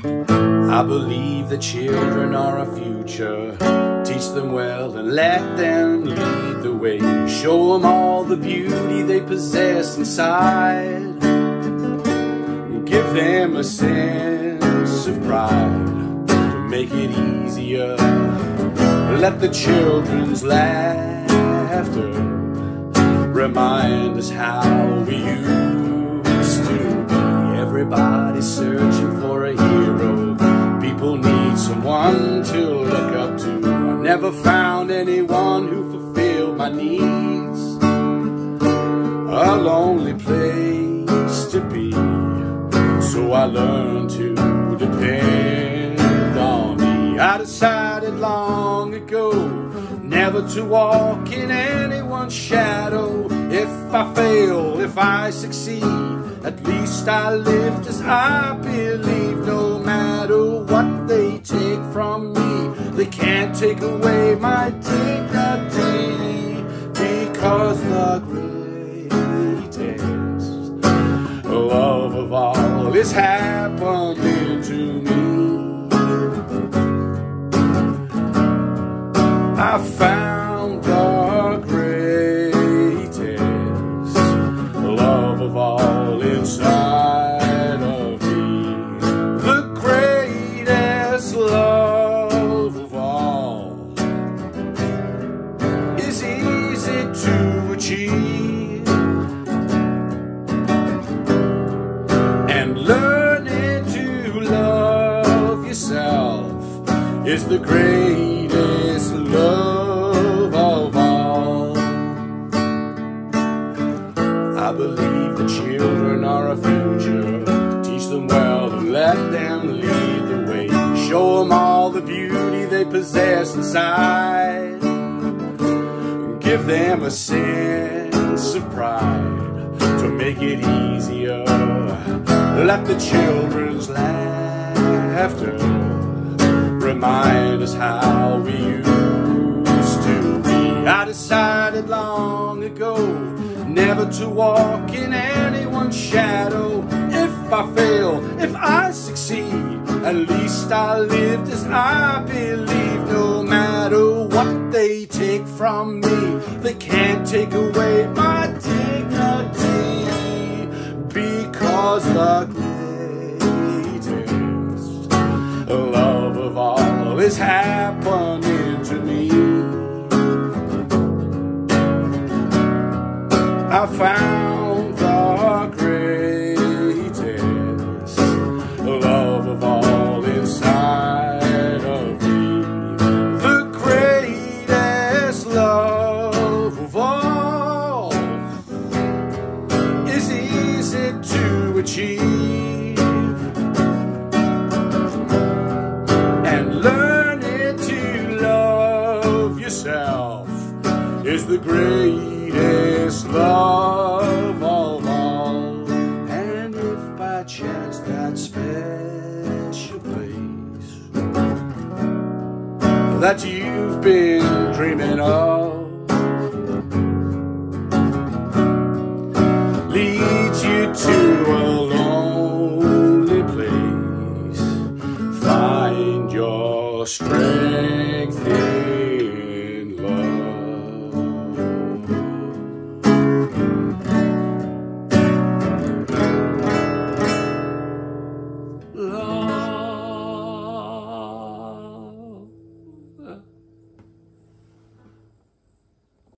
I believe the children are our future. Teach them well and let them lead the way. Show them all the beauty they possess inside. Give them a sense of pride to make it easier. Let the children's laughter remind us how we used to be. Everybody's searching for a hero. People need someone to look up to. I never found anyone who fulfilled my needs. A lonely place to be, so I learned to depend on me. I decided long ago never to walk in anyone's shadow. If I fail, if I succeed, at least I lived as I believe. No matter what they take from me, they can't take away my dignity, because the greatest love of all is happening to me. I found the greatest love of all inside of me. The greatest love of all is easy to achieve, and learning to love yourself is the greatest love of all. I believe the children are our future. Teach them well and let them lead the way. Show them all the beauty they possess inside. Give them a sense of pride to make it easier. Let the children's laughter remind us how we used to be. I decided long ago never to walk in anyone's shadow. If I fail, if I succeed, at least I lived as I believe. No matter what they take from me, they can't take away my dignity, because the greatest love of all is happening to me. I found the greatest love of all inside of me. The greatest love of all is easy to achieve, and learning to love yourself is the greatest love of all. And if by chance that special place that you've been dreaming of leads you to a lonely place, find your strength in love.